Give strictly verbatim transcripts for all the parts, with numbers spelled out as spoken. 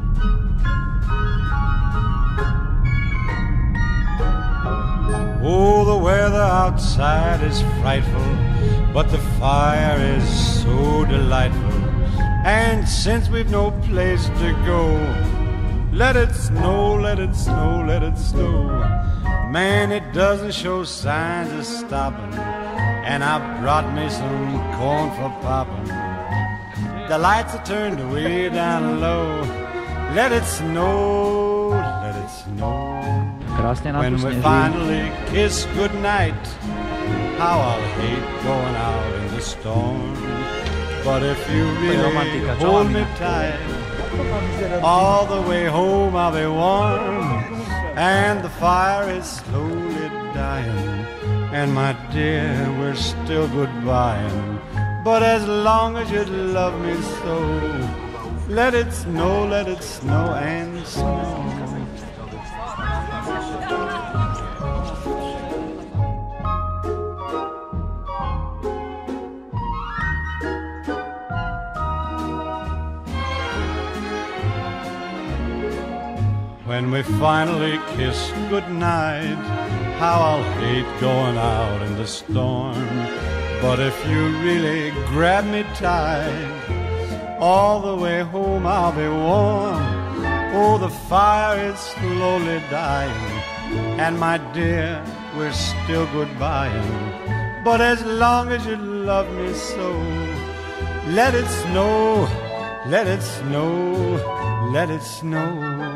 Oh, the weather outside is frightful, but the fire is so delightful. And since we've no place to go, let it snow, let it snow, let it snow. Man, it doesn't show signs of stopping, and I brought me some corn for popping. The lights are turned way down low. Let it snow, let it snow. When we finally kiss goodnight, how I'll hate going out in the storm. But if you really hold me tight, all the way home I'll be warm. And the fire is slowly dying, and my dear, we're still goodbying. But as long as you love me so, let it snow, let it snow and snow. When we finally kiss goodnight, how I'll hate going out in the storm. But if you really grab me tight, all the way home I'll be warm. Oh, the fire is slowly dying, and my dear, we're still goodbying. But as long as you love me so, let it snow, let it snow, let it snow.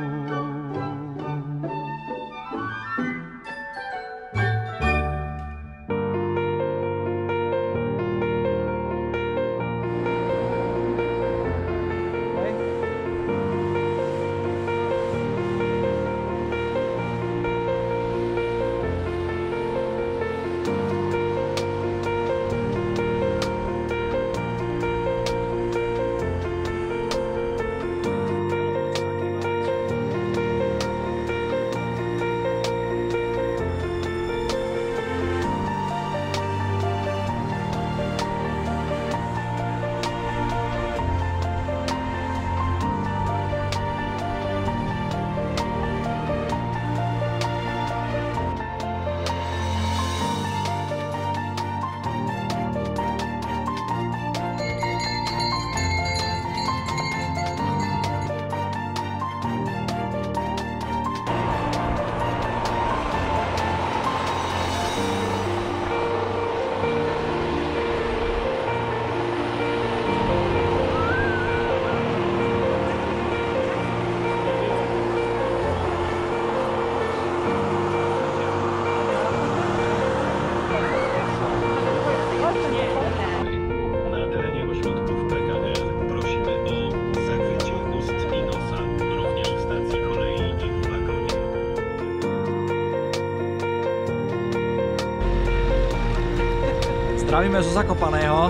Zdravíme zo Zakopaného.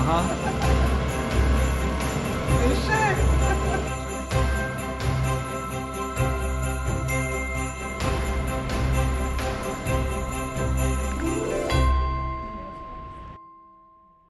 Aha. Ještě!